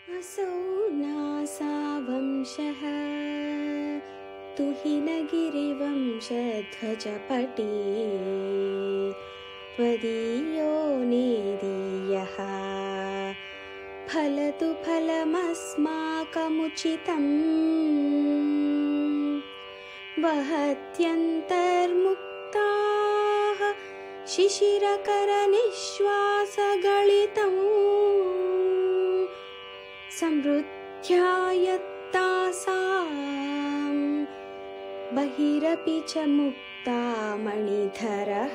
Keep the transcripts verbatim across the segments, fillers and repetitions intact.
असौ नासा वंशः तुहिनगिरिवंशध्वजपटी त्वदीयो नेदीयः फलतु फलमस्माकमुचितम् वहत्यन्तर्मुक्ताः शिशिरकरनिःश्वासगलितं समृद्ध्यायत्तासां बहिरपि च मुक्ता मणिधरः।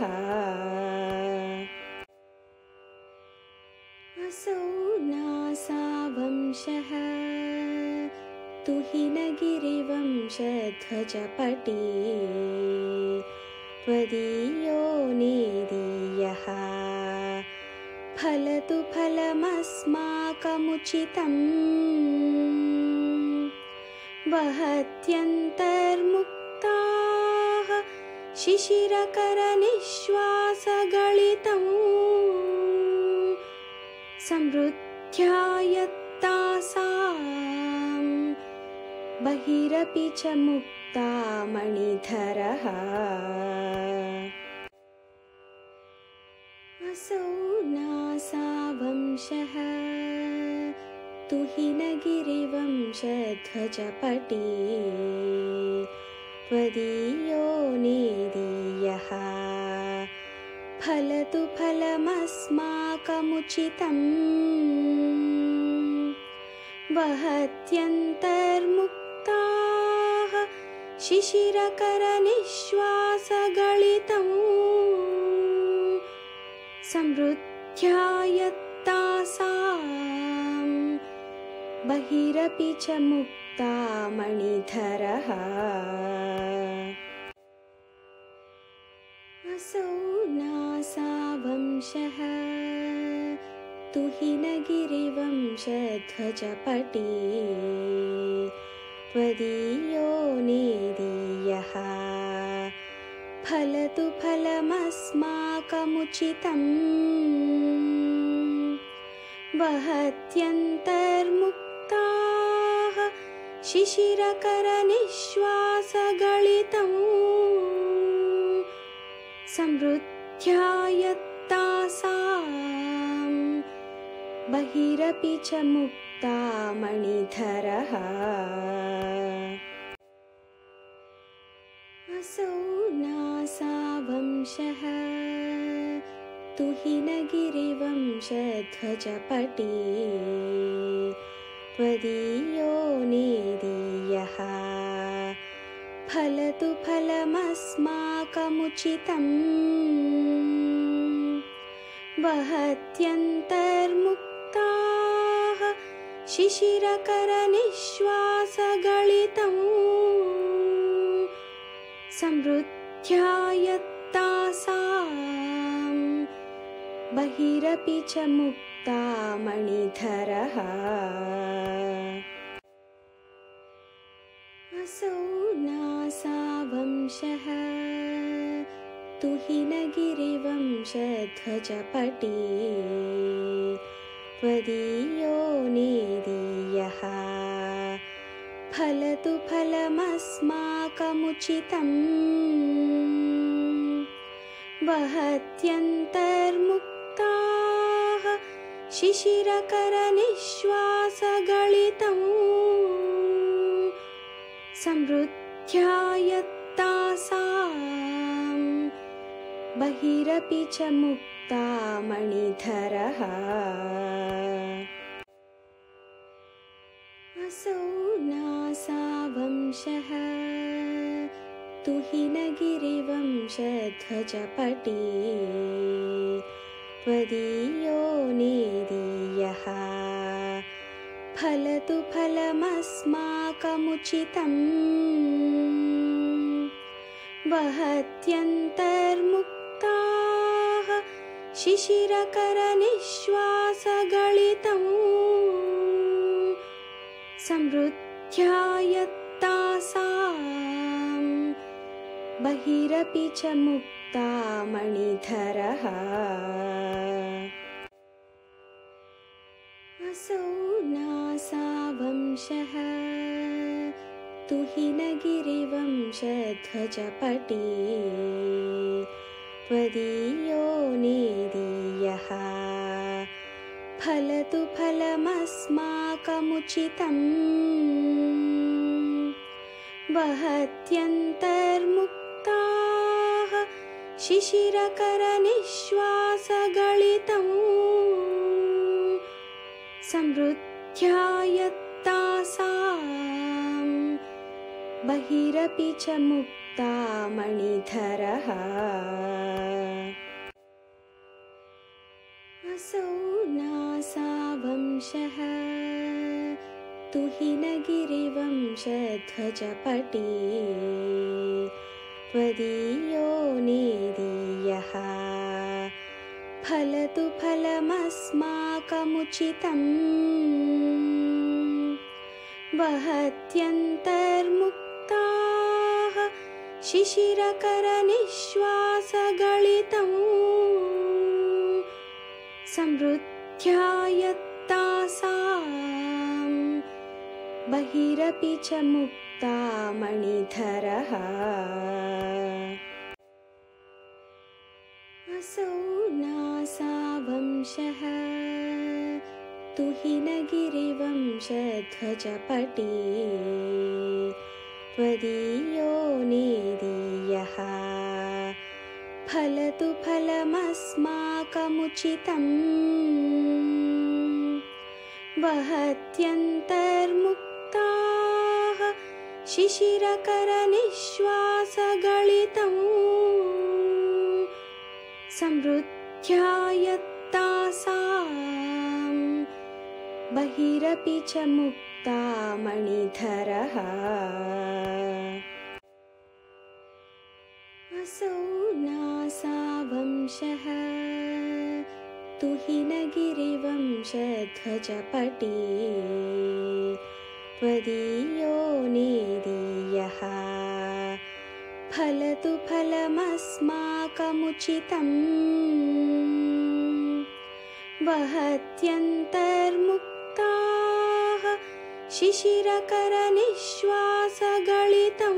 असौ नासा वंशः तुहिनगिरिवंशध्वजपटी त्वदीयो नेदीयः फलतु फलमस्माकमुचितम् वहत्यन्तर्मुक्ताः शिशिरकरनिःश्वासगलितं समृद्ध्यायत्तासां बहिरपि च मुक्ता मणिधरः। असौ नासा वंशः तुहिनगिरिवंशध्वजपटी त्वदीयो नेदीयः फलतु फलमस्माकमुचितम् वहत्यन्तर्मुक्ताः शिशिरकरनिःश्वासगलितं समृद्ध्यायत्तासां बहिरपि च मुक्ता मणिधरः। असौ नासा वंशः तुहिनगिरिवंशध्वजपटी त्वदीयो नेदीयः फलतु फलमस्माकमुचितम् वहत्यन्तर्मुक्ताः शिशिरकरनिःश्वासगलितं समृद्ध्यायत्तासां बहिरपि च मुक्ता मणिधरः। असौ नासा वंशः तुहिनगिरिवंशध्वजपटी त्वदीयो नेदीयः फलतु फलमस्माकमुचितम् वहत्यन्तर्मुक्ताः शिशिरकरनिःश्वासगलितं समृद्ध्यायत्तासां बहिरपि च मुक्ता मणिधरः। असौ नासा वंशः तुहिनगिरिवंशध्वजपटी त्वदीयो नेदीयः फलतु फलमस्माकमुचितम् वहत्यन्तर्मुक्ताः शिशिरकरनिःश्वासगलितं समृद्ध्यायत्तासां बहिरपि च मुक्ता मणिधरः। असौ नासा वंशः तुहिनगिरिवंशध्वजपटी त्वदीयो नेदीयः फलतु फलमस्माकमुचितम् वहत्यन्तर्मुक्ताः शिशिरकरनिःश्वासगलितं समृद्ध्यायत्तासां बहिरपि च मुक्ता मणिधरः। असौ नासावंशः तुहिनगिरिवंशध्वजपटी त्वदीयो नेदीयः फलतु फलमस्माकमुचितम् वहत्यन्तर्मुक्ताः शिशिरकरनिःश्वासगलितं समृद्ध्यायत्तासां बहिरपि च मुक्ता मणिधरः असौ नासावंशः तुहिनगिरिवंशध्वजपटी त्वदीयो नेदीयः फलतु फलमस्माकमुचितम् वहत्यन्तर्मुक्ताः शिशिरकरनिःश्वासगलितं समृद्ध्यायत्तासां बहिरपि च मुक्ता मणिधरः असौ नासावंशः तुहिनगिरिवंशध्वजपटी त्वदीयो नेदीयः फलतु फलमस्माकमुचितम् वहत्यन्तर्मुक्ताः शिशिरकरनिःश्वासगलितं समृद्ध्यायत्तासां बहिरपि च मुक्ता मणिधरः असौ नासावंशः तुहिनगिरिवंशध्वजपटी त्वदीयो नेदीयः फलतु फलमस्माकमुचितम् वहत्यन्तर्मुक्ताः शिशिरकरनिःश्वासगलितं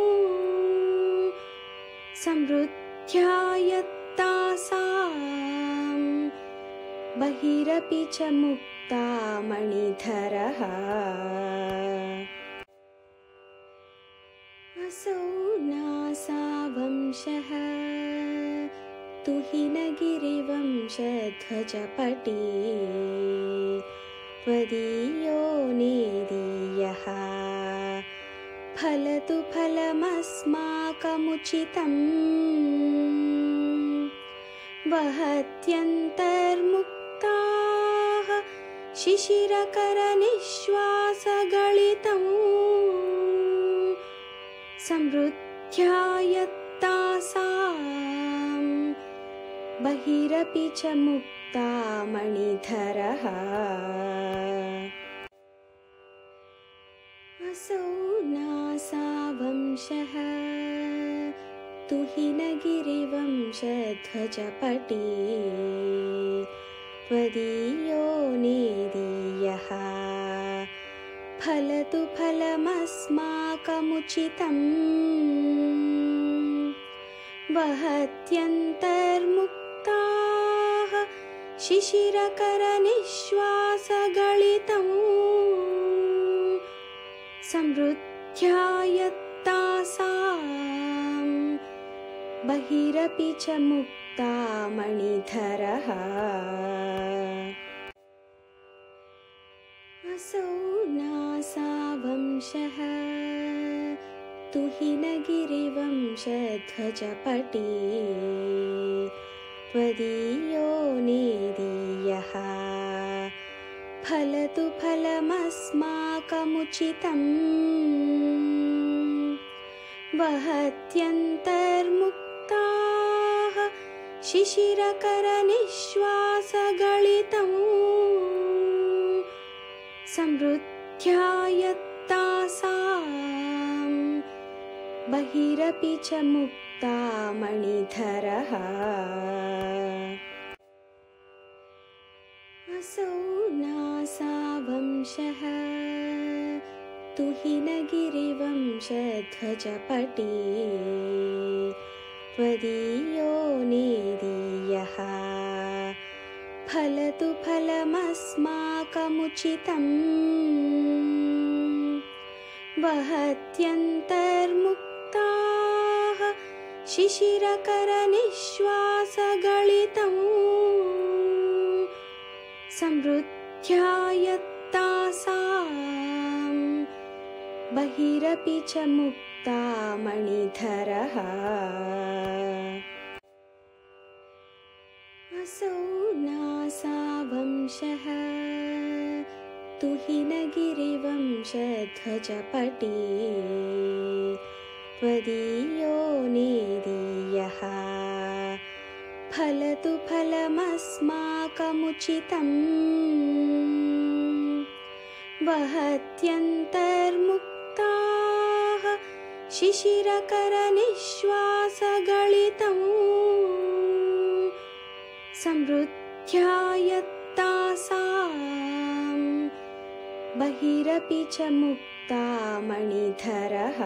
समृद्ध्यायत्तासां बहिरपि च मुक्ता मणिधरः असौ नासावंशः तुहिनगिरिवंशध्वजपटी त्वदीयो नेदीयः फलतु फलमस्माकमुचितम् वहत्यन्तर्मुक्ताः शिशिरकरनिःश्वासगलितं समृद्ध्यायत्तासां बहिरपि च मुक्ता मणिधरः असौ नासावंशः तुहिनगिरिवंशध्वजपटी त्वदीयो नेदीयः फलतु फलमस्माकमुचितम् वहत्यन्तर्मुक्ताः शिशिरकरनिःश्वासगलितं समृद्ध्यायत्तासां बहिरपि च मुक्ता मणिधरः असौ नासावंशः तुहिनगिरिवंशध्वजपटी त्वदीयो नेदीयः फलतु फलमस्माकमुचितम् वहत्यन्तर्मुक्ताः शिशिरकरनिःश्वासगलितं समृद्ध्यायत्तासां बहिरपि च मुक्ता मणिधरः असौ नासावंशः वंशः तुहिनगिरिवंशध्वजपटी त्वदीयो नेदीयः फलतु फलमस्माकमुचितम् वहत्यन्तर्मुक्ताः शिशिरकरनिश्वासगलितम् समृद्ध्यायत्तासां बहिरपि च मुक्ता मणिधरः असौ नासावंशः तुहिनगिरिवंशध्वजपटी त्वदीयो नेदीयः फलतु फलमस्माकमुचितम् वहत्यन्तर्मुक्ताः शिशिरकरनिश्वासगलितम् समृद्ध्यायत्तासां बहिरपि च मुक्ता मणिधरः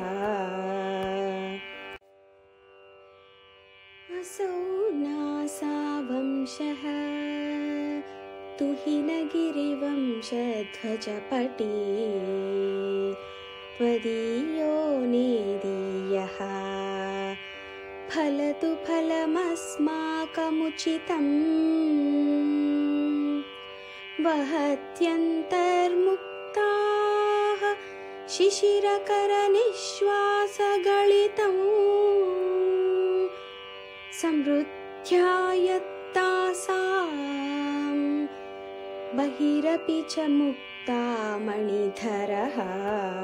असौ नासावंशः तुहिनगिरिवंशध्वजपटी त्वदीयो नेदीयः फलतु फलमस्माकमुचितम् वहत्यन्तर्मुक्ताः शिशिरकरनिश्वासगलितम् समृद्ध्यायत्तासां बहिरपि च मुक्ता मणिधरः।